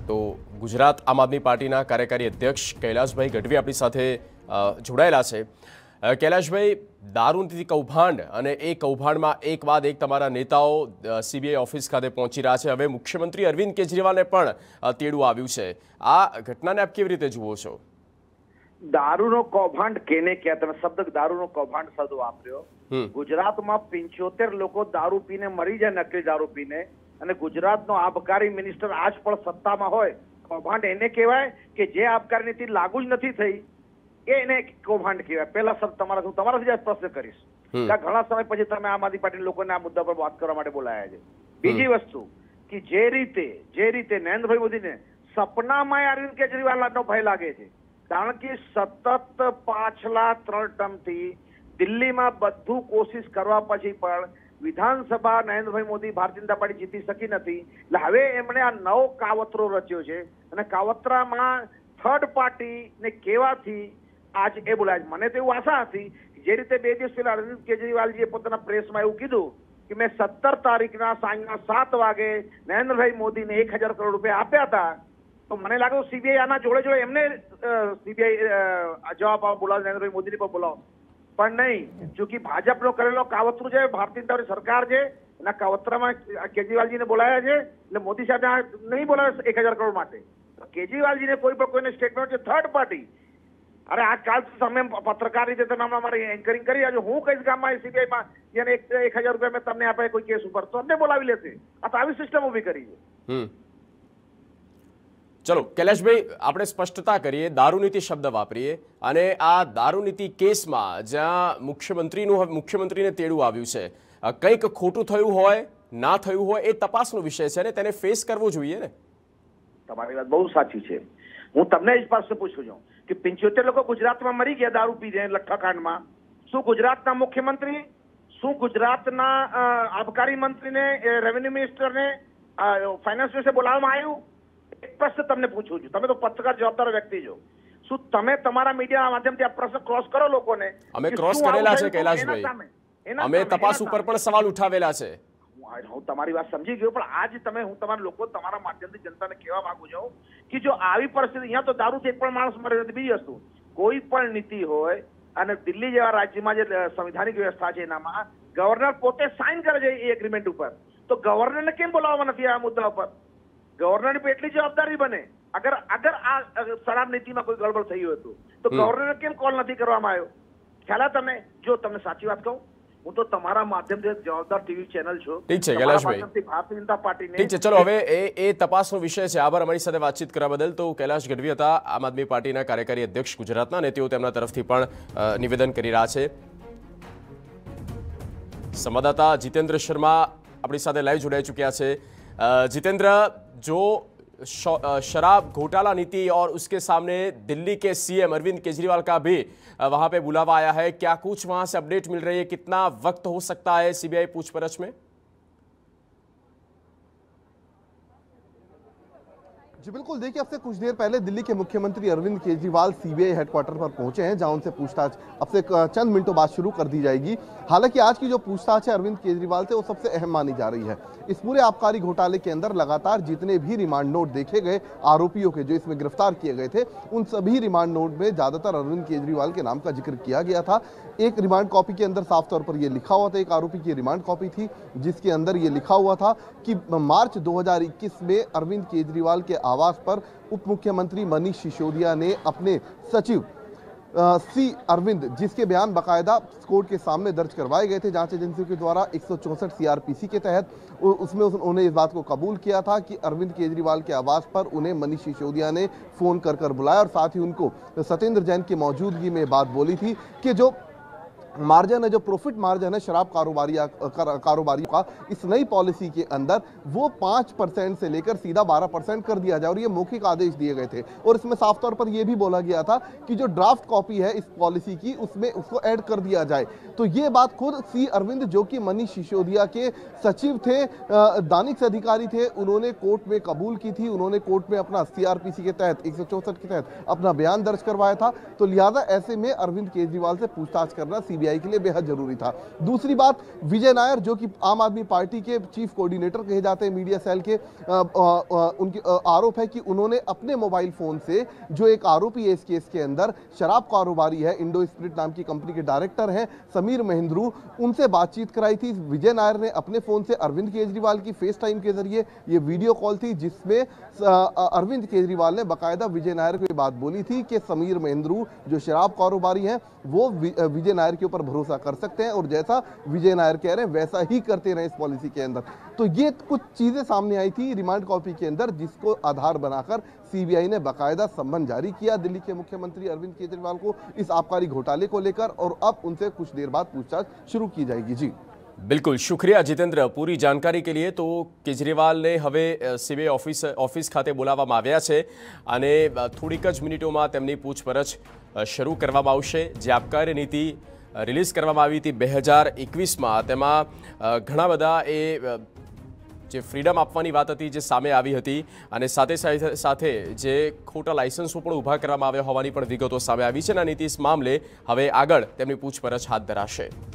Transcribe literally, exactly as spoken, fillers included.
તો ગુજરાત આમ આદમી પાર્ટીના કાર્યકારી અધ્યક્ષ કૈલાશભાઈ ગઢવી આપણી સાથે જોડાયેલા છે। કૈલાશભાઈ, દારૂ નીતિ કૌભાંડ અને એ કૌભાંડમાં એક બાદ એક તમારા નેતાઓ સીબીઆઈ ઓફિસ ખાતે પહોંચી રહ્યા છે। હવે મુખ્યમંત્રી અરવિંદ કેજરીવાલને પણ તેડું આવ્યું છે। આ ઘટનાને આપ કેવી રીતે જુઓ છો? દારૂનો કૌભાંડ કેને કહે? તમે શબ્દ દારૂનો કૌભાંડ શબ્દ વાપર્યો। ગુજરાતમાં પંચોતેર લોકો દારૂ પીને મરી જાય, નકલી દારૂ પીને, અને ગુજરાતનો આબકારી મિનિસ્ટર આજ પણ સત્તામાં હોય। કૌભાંડ એને કહેવાય કે જે આબકારી નીતિ લાગુ જ નથી થઈ, એને કૌભાંડ કહેવાય। પહેલા શબ્દ તમારા હું તમારાથી જ પ્રશ્ન કરીશ કે ઘણા સમય પછી તમે આમ આદમી પાર્ટી લોકોને આ મુદ્દા પર વાત કરવા માટે બોલાયા છે। બીજી વસ્તુ કે જે રીતે જે રીતે નરેન્દ્રભાઈ મોદીને સપનામાં અરવિંદ કેજરીવાલનો ભય લાગે છે, કારણ કે સતત પાછલા ત્રણ ટર્મથી દિલ્હીમાં બધું કોશિશ કરવા પછી પણ વિધાનસભા નરેન્દ્રભાઈ મોદી ભારતીય જનતા પાર્ટી જીતી શકી નથી। એટલે હવે એમણે આ નવો કાવતરો રચ્યો છે અને કાવતરામાં થર્ડ પાર્ટીને કહેવાથી આજ એ બોલાય। મને તો એવું આશા હતી જે રીતે બે દિવસ પહેલા અરવિંદ કેજરીવાલજીએ પોતાના પ્રેસમાં એવું કીધું કે મેં સત્તર તારીખના સાંજના સાત વાગે નરેન્દ્રભાઈ મોદીને એક હજાર કરોડ રૂપિયા આપ્યા હતા, તો મને લાગ્યું સીબીઆઈ આના જોડે જોડે એમને સીબીઆઈ જવાબ બોલાવો, નરેન્દ્રભાઈ મોદીને પણ બોલાવો, પણ નહીં। જો કે ભાજપનો કરેલો કાવતરું છે, ભારતીય જનતા પાર્ટી સરકાર છે, એના કાવતરામાં કેજરીવાલજીને બોલાયા છે, એટલે મોદી સાહેબ નહીં બોલાવે એક હજાર કરોડ માટે। કેજરીવાલજીને કોઈ પણ કોઈને સ્ટેટમેન્ટ છે થર્ડ પાર્ટી, અરે આ કાલ તમે પત્રકાર રીતે તમે મારી એન્કરિંગ કરી આજે હું કઈશ ગામમાં સીબીઆઈમાં જેને એક એક હજાર રૂપિયા મેં તમને આપ્યા કોઈ કેસ ઉપર, તો અમને બોલાવી લેશે। આ તો આવી સિસ્ટમ ઉભી કરી છે। ચલો કૈલાશભાઈ, આપણે સ્પષ્ટતા કરીએ, દારૂ નીતિ શબ્દ વાપરીએ, અને આ દારૂ નીતિ કેસમાં જ્યાં મુખ્યમંત્રીનું મુખ્યમંત્રીને તેડું આવ્યું છે, કંઈક ખોટું થયું હોય ના થયું હોય એ તપાસનો વિષય છે ને તેને ફેસ કરવો જોઈએ ને? તમારી વાત બહુ સાચી છે। હું તમને જ પાસે પૂછું છું કે પંચોતેર લોકો ગુજરાતમાં મરી ગયા દારૂ પીને લઠ્ઠાકાંડમાં, શું ગુજરાતના મુખ્યમંત્રી, શું ગુજરાતના આબકારી મંત્રીને, રેવન્યુ મિનિસ્ટરને, ફાઇનાન્સ મિનિસ્ટર બોલાવવામાં આવ્યું? એક પ્રશ્ન તમને પૂછું છું, તમે તો પત્રકાર જવાબદાર વ્યક્તિ છો, શું તમે તમારા મીડિયા માધ્યમથી આ પ્રશ્ન ક્રોસ કરો લોકોને? અમે ક્રોસ કરેલા છે કૈલાશભાઈ, અમે તપાસ ઉપર પણ સવાલ ઉઠાવેલા છે। હું તમારી વાત સમજી ગયો, પણ આજ તમે હું તમારા લોકો તમારા માધ્યમથી જનતાને કહેવા માંગુ છું કે જો આવી પરિસ્થિતિ, અહીંયા તો દારૂથી એક પણ માણસ મરે નથી। બીજી વસ્તુ, કોઈ પણ નીતિ હોય અને દિલ્હી જેવા રાજ્યમાં જે સંવિધાનિક વ્યવસ્થા છે એનામાં ગવર્નર પોતે સાઇન કરે છે એ એગ્રીમેન્ટ ઉપર, તો ગવર્નરને કેમ બોલાવવા નથી આ મુદ્દા ઉપર? ગવર્નરની પણ એટલી જવાબદારી બને। અગર અગર આ શરાબ નીતિમાં કોઈ ગડબડ થઈ હોય તો ગવર્નરને કેમ કોલ નથી કરવામાં આવ્યો? ખ્યાલ તમે, જો તમને સાચી વાત કહું, હું તો તમારા માધ્યમથી જવાબદાર ટીવી ચેનલ છું। ઠીક છે કૈલાશભાઈ, ભારતીય જનતા પાર્ટીને ઠીક છે, ચલો હવે એ એ તપાસનો વિષય છે। આભાર અમારી સાથે વાતચીત કરવા બદલ। તો કૈલાશ ગઢવી હતા આમ આદમી પાર્ટીના કાર્યકારી અધ્યક્ષ ગુજરાતના, અને તેઓ તેમના તરફથી પણ નિવેદન કરી રહ્યા છે। સંવાદદાતા જીતેન્દ્ર શર્મા આપણી સાથે લાઈવ જોડાઈ ચૂક્યા છે। जितेंद्र, जो शराब घोटाला नीति और उसके सामने दिल्ली के सीएम अरविंद केजरीवाल का भी वहां पे बुलावा आया है, क्या कुछ वहां से अपडेट मिल रही है? कितना वक्त हो सकता है सीबीआई पूछपरछ में? जी बिल्कुल, देखिए अब से कुछ देर पहले दिल्ली के मुख्यमंत्री अरविंद केजरीवाल सीबीआई हेडक्वार्टर पर पहुंचे हैं, जहां उनसे पूछताछ अब से चंद मिनटों बाद शुरू कर दी जाएगी। हालांकि आज की जो पूछताछ है अरविंद केजरीवाल से, वो सबसे अहम मानी जा रही है। इस पूरे आबकारी घोटाले के अंदर लगातार जितने भी रिमांड नोट देखे गए आरोपियों के, जो इसमें गिरफ्तार किए गए थे, उन सभी रिमांड नोट में ज्यादातर अरविंद केजरीवाल के नाम का जिक्र किया गया था। एक रिमांड कॉपी के अंदर साफ तौर पर यह लिखा हुआ था, एक आरोपी की रिमांड कॉपी थी जिसके अंदर यह लिखा हुआ था कि मार्च दो हजार इक्कीस में अरविंद केजरीवाल के आवास पर उप मुख्यमंत्री मनीष सिसोदिया ने अपने सचिव सी अरविंद, जिसके बयान बाकायदा कोर्ट के सामने दर्ज करवाए गए थे जांच एजेंसी के द्वारा एक सौ चौसठ सीआरपीसी के तहत, उसमें उन्होंने इस बात को कबूल किया था कि अरविंद केजरीवाल के आवास पर उन्हें मनीष सिसोदिया ने फोन कर कर बुलाया, और साथ ही उनको सत्येंद्र जैन की मौजूदगी में बात बोली थी कि जो मार्जिन है, जो प्रॉफिट मार्जिन है शराब कारोबारी कारोबारियों का, इस नई पॉलिसी के अंदर वो पाँच परसेंट से लेकर सीधा बारह परसेंट कर दिया जाए, और ये मौखिक आदेश दिए गए थे। और इसमें साफ तौर पर यह भी बोला गया था कि जो ड्राफ्ट कॉपी है इस पॉलिसी की, उसमें उसको ऐड कर दिया जाए। तो ये बात खुद सी अरविंद, जो कि मनीष सिसोदिया के सचिव थे, दानिश अधिकारी थे, उन्होंने कोर्ट में कबूल की थी। उन्होंने कोर्ट में अपना सीआरपीसी के तहत एक सौ चौसठ के तहत अपना बयान दर्ज करवाया था। तो लिहाजा ऐसे में अरविंद केजरीवाल से पूछताछ करना सीबीआई सीबीआई के लिए बेहद जरूरी था। दूसरी बात, विजय नायर जो कि आम आदमी पार्टी के चीफ कोऑर्डिनेटर कहे जाते हैं मीडिया सेल के, आ, आ, आ, उनकी आरोप है कि उन्होंने अपने मोबाइल फोन से, जो एक आरोपी है इस केस के अंदर, शराब कारोबारी है, इंडो स्पिरिट नाम की कंपनी के डायरेक्टर हैं समीर महेंद्रू, उनसे बातचीत कराई थी। विजय नायर ने अपने फोन से अरविंद केजरीवाल की फेस टाइम के जरिए ये वीडियो कॉल थी, जिसमें अरविंद केजरीवाल ने बाकायदा विजय नायर को बात बोली थी कि समीर महेंद्रू जो शराब कारोबारी हैं वो विजय नायर के ऊपर भरोसा कर सकते हैं, और जैसा विजय नायर कह रहे हैं वैसा ही करते रहे इस पॉलिसी के अंदर। तो ये कुछ चीजें सामने आई थी रिमांड कॉपी के अंदर, जिसको आधार बनाकर सीबीआई ने बाकायदा सम्मन जारी किया दिल्ली के मुख्यमंत्री अरविंद केजरीवाल को इस आबकारी घोटाले को लेकर, और अब उनसे कुछ देर बाद पूछताछ शुरू की जाएगी। जी बिल्कुल, शुक्रिया जितेंद्र પૂરી જાણકારી કે लिए। તો કેજરીવાલને હવે સીબીઆઈ ઓફિસ ઓફિસ ખાતે બોલાવવામાં આવ્યા છે અને થોડીક જ મિનિટોમાં તેમની પૂછપરછ શરૂ કરવામાં આવશે। જે આબકારી નીતિ રિલીઝ કરવામાં આવી હતી બે હજાર એકવીસમાં, તેમાં ઘણા બધા એ જે ફ્રીડમ આપવાની વાત હતી જે સામે આવી હતી, અને સાથે સાથે જે ખોટા લાયસન્સો પણ ઊભા કરવામાં આવ્યા હોવાની પણ વિગતો સામે આવી છે। અને નીતિ ઇસ મામલે હવે આગળ તેમની પૂછપરછ હાથ ધરાશે।